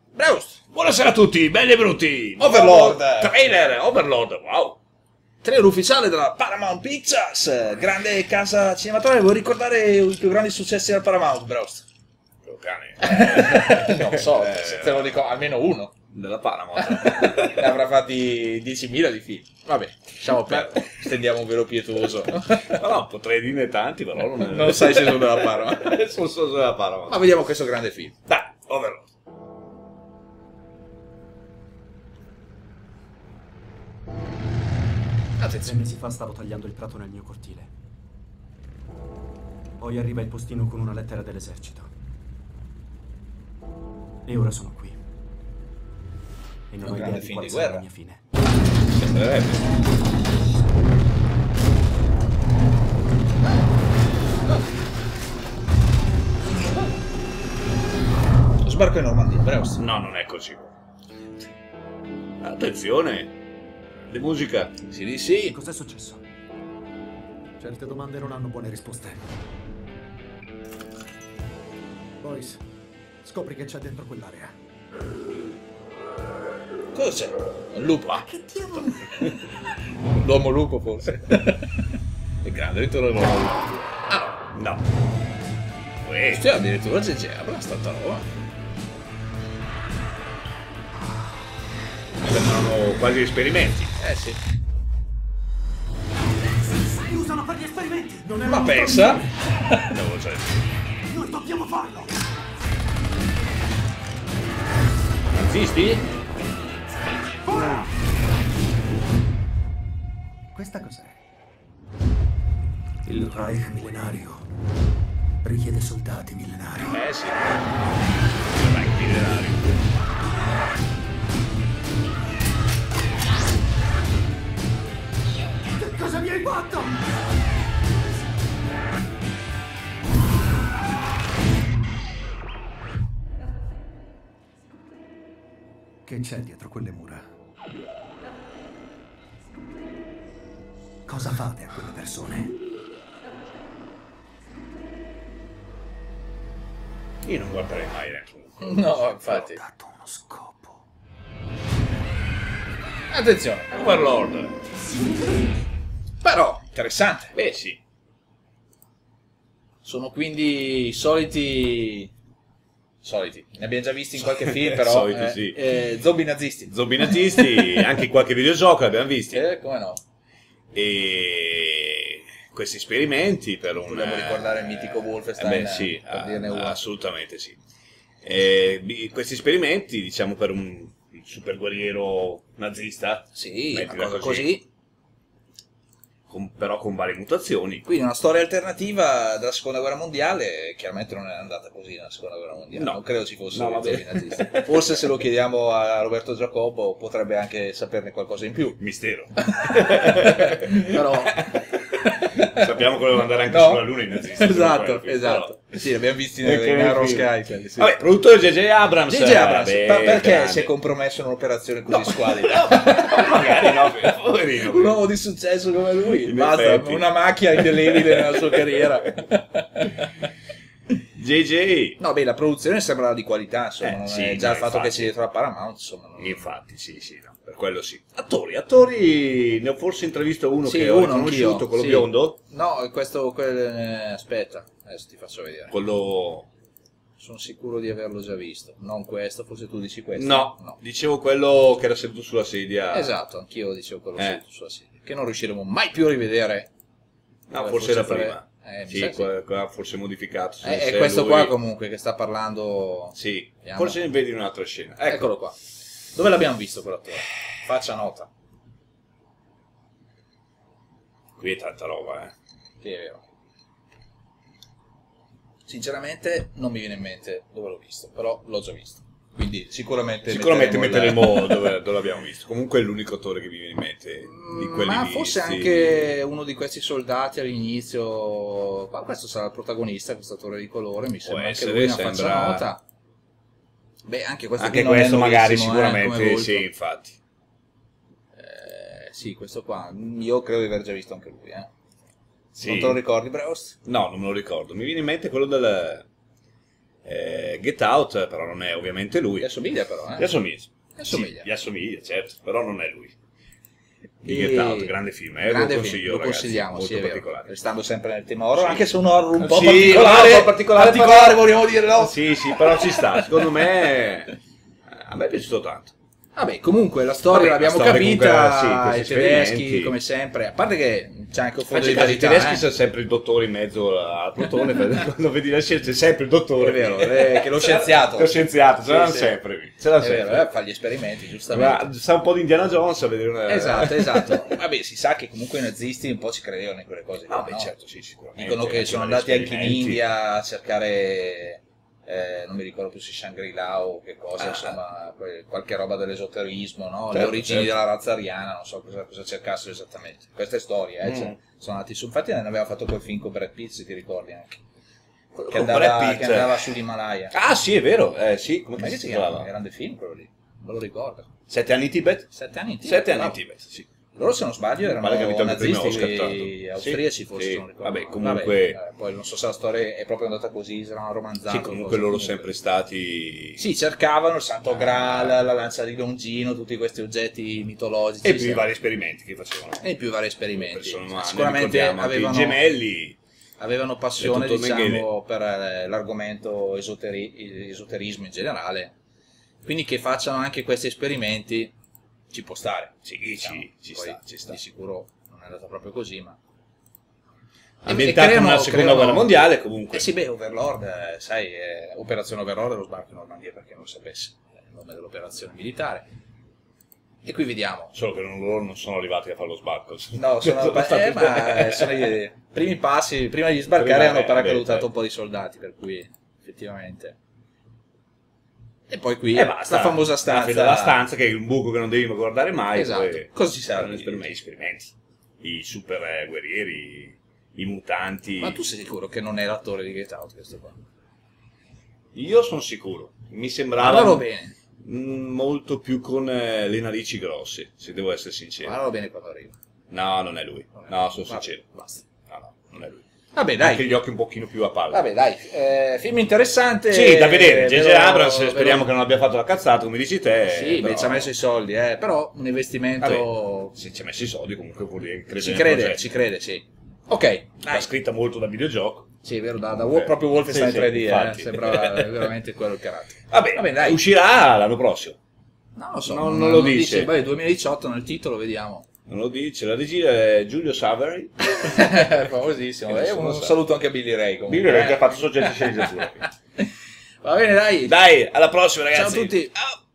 Braust! Buonasera a tutti, belli e brutti! Overlord! Trailer, Overlord, wow! Trailer ufficiale della Paramount Pictures, grande casa cinematografica. Vuoi ricordare i più grandi successi della Paramount, Braust? Cane. Non so, se te lo dico, almeno uno. Della Paramount. Ne avrà fatti 10.000 di film. Vabbè, lasciamo perdere, stendiamo un velo pietoso. Ma no, potrei dirne tanti, però Non sai se sono della Paramount. sono solo della Paramount. Ma vediamo questo grande film. Dai, Overlord. Attenzione. Mesi fa stavo tagliando il prato nel mio cortile. Poi arriva il postino con una lettera dell'esercito. E ora sono qui. E non Un ho idea grande di film quale di sarà guerra. la mia fine. Sbarco in Normandia, Braust. No, non è così. Attenzione. Le musica. Sì, di sì. Cos'è successo? Certe domande non hanno buone risposte. Boys, scopri che c'è dentro quell'area. Cosa c'è? Un lupo. Ah, Che diavolo? l'uomo lupo forse. È grande, ritorno l'uomo lupo. Ah, no. Cioè, addirittura c'è Abrams, tanta roba. Sembrano quasi esperimenti. Sì. Li usano per gli esperimenti! Non è Ma pensa. No, cioè, Noi dobbiamo farlo! Nazisti? Questa cos'è? Il Reich millenario richiede soldati millenari. sì. Vai, millenario. Che cosa mi hai fatto? Che c'è dietro quelle mura? Cosa fate a quelle persone? Io non guarderei mai dentro. No, infatti. Ho dato uno scopo. Attenzione. Overlord. Però, interessante. Beh, sì. Sono quindi i soliti... Ne abbiamo già visti in qualche film, però... Soliti, sì. Zombie nazisti. Zombie nazisti, anche in qualche videogioco l'abbiamo visti. Come no? E questi esperimenti per un... Vogliamo ricordare il mitico Wolfenstein, sì, per dirne uno. assolutamente sì. Questi esperimenti, diciamo, per un super guerriero nazista, Sì, una mettila cosa così. Però con varie mutazioni. Quindi una storia alternativa della seconda guerra mondiale. Chiaramente non è andata così nella seconda guerra mondiale. No. Non credo ci fossero No, i zombie nazisti. Forse se lo chiediamo a Roberto Giacobbo potrebbe anche saperne qualcosa in più. Mistero. Però... Sappiamo che volevano andare anche No. sulla Luna i nazisti. Esatto, Però- esatto. Sì, l'abbiamo visti Ecco, in Arrow film. Sky. quelli, sì. Vabbè, produttore J.J. Abrams. J.J. Abrams, perché grande. si è compromesso in un'operazione così squalida? Magari no, poverino. Un uomo di successo come lui, In basta, effetti. una macchia indelebile nella sua carriera. JJ. No, beh, la produzione sembra di qualità, insomma, non sì, è già no, il fatto infatti. che c'è dietro la Paramount, insomma. Infatti, sì, no, per quello sì. Attori, ne ho forse intravisto uno Sì, che ho uno riconosciuto, anch'io, quello sì. biondo, No, questo, aspetta, adesso ti faccio vedere. quello... Sono sicuro di averlo già visto. Non questo, forse tu dici questo. No, dicevo quello che era seduto sulla sedia. Esatto, anch'io dicevo quello Eh. sulla sedia. Che non riusciremo mai più a rivedere. No, forse era prima. mi Sì, sa sì. qua forse modificato. Se È è questo lui- qua comunque che sta parlando. Sì, Vediamo. forse ne vedi un'altra scena. Ecco. Eccolo qua. Dove l'abbiamo visto quell'attore? Faccia nota. Qui è tanta roba, Sì, è vero. Sinceramente non mi viene in mente dove l'ho visto, però l'ho già visto. Quindi sicuramente metteremo dove l'abbiamo visto. Comunque è l'unico attore che mi viene in mente di quelli ma visti. forse anche uno di questi soldati all'inizio. Ma questo sarà il protagonista, questo attore di colore, mi sembra anche essere, lui una sembra- faccia nota. Beh, anche questo Anche qui non è questo magari nuovissimo, sicuramente come volto. sì, infatti. Sì, questo qua. Io credo di aver già visto anche lui, Sì. Non te lo ricordi, Braust? No, non me lo ricordo. Mi viene in mente quello del Get Out, però non è ovviamente lui. Gli assomiglia però, Gli assomiglia. assomiglia. Sì, gli assomiglia, certo, però non è lui. Di E- Get Out, grande film, Grande lo film, consiglio, lo ragazzi, consigliamo, molto sì, è vero. particolare. Restando sempre nel tema horror, Sì. anche se un horror un po' Sì, particolare, un po' particolare, però- vogliamo dire, no? Sì, però ci sta, secondo me a me è piaciuto tanto. Vabbè, comunque la storia Vabbè, l'abbiamo la storia capita, comunque, sì, i questi tedeschi esperimenti. come sempre, a parte che c'è anche un fondo di I verità, tedeschi sono sempre il dottore in mezzo al plotone, quando vedi la scienza c'è sempre il dottore. È vero, che lo scienziato. Lo scienziato, ce l'hanno Sì, sempre. Ce è l'hanno vero, sempre. fa gli esperimenti, giustamente. Ma sa un po' di Indiana Jones a vedere una... Esatto. Vabbè, si sa che comunque i nazisti un po' ci credevano in quelle cose. No, lì, beh, certo, sì, sicuramente. Dicono che sono Anche andati negli anche in esperimenti. India a cercare, non mi ricordo più se Shangri-La o che cosa, insomma, qualche roba dell'esoterismo, no? Le Certo, origini certo. della razza ariana, non so cosa cercassero esattamente. Questa è storia, cioè, sono andati su. Infatti ne aveva fatto quel film con Brad Pitt, se ti ricordi anche. Che Con Brad andava, Pitt. che andava sull'Himalaya. Ah, sì, è vero. Sì, come Ma che si si chiama? chiamava? Un grande film quello lì, me lo ricordo. 7 anni in Tibet? 7 anni in Tibet. 7 anni in bravo. Tibet, sì. Loro, se non sbaglio, erano Male che ha vinto anche il premio nazisti Oscar, tra l'altro. austriaci, Sì, forse, sì. se non ricordo. Vabbè, comunque- poi non so se la storia è proprio andata così, se l'hanno romanzato. Sì, comunque cosa, loro comunque. sempre stati... Sì, cercavano il Santo Graal, la lancia di Longino, tutti questi oggetti mitologici. E più sì. i vari esperimenti che facevano. E più vari esperimenti. Persone umane, Sicuramente ricordiamo anche avevano, i gemelli. avevano passione, E tutto il Mengele. diciamo, per l'argomento esoterismo in generale. Quindi che facciano anche questi esperimenti ci può stare. Sì, diciamo. ci Poi sta, ci sta. Di sicuro non è andata proprio così, ma... Ambientato creano- nella seconda creano- guerra mondiale, comunque. Eh sì, beh, Overlord, sai, Operazione Overlord è lo sbarco in Normandia, per chi non lo sapesse, è il nome dell'operazione militare. E qui vediamo. Solo che loro non sono arrivati a fare lo sbarco. No, sono i primi passi, prima di sbarcare Prima, hanno paracadutato certo. un po' di soldati, per cui effettivamente... E poi qui E basta. la famosa stanza. La stanza che è un buco che non devi guardare mai. Esatto. Poi Cosa ci serve? erano esperimenti. I super guerrieri, i mutanti. Ma tu sei sicuro che non è l'attore di Get Out questo qua? Io sono sicuro. Mi sembrava Parlalo bene. molto più con le narici grosse, se devo essere sincero. Parlalo bene quando arriva. No, non è lui. No, sono Vabbè, sincero. Basta. No, non è lui. Vabbè, dai. Anche gli occhi un pochino più a palla. Vabbè, dai, film interessante. Sì, da vedere. Ve J.J. lo- Abrams, ve lo- speriamo che non abbia fatto la cazzata, come dici te. Sì, però... beh, ci ha messo i soldi, però un investimento... Vabbè, se ci ha messo i soldi, comunque vuol dire che crede Ci nel crede, progetto. ci crede, sì. Ok, L'ha dai. scritta molto da videogioco. Sì, è vero, proprio Wolfenstein Sì, sì, 3D, infatti. sembrava veramente quello il carattere. Vabbè, dai. uscirà l'anno prossimo. Non lo so, Non lo dice. Vabbè, 2018 nel titolo, vediamo. Non lo dice, la regia è Giulio Saveri. Famosissimo. Che E nessuno un sa. saluto anche a Billy Ray. Comunque, Billy Ray che ha fatto soggetti sceneggiatura. Va bene, dai. Dai, alla prossima ragazzi. Ciao a tutti. Ciao.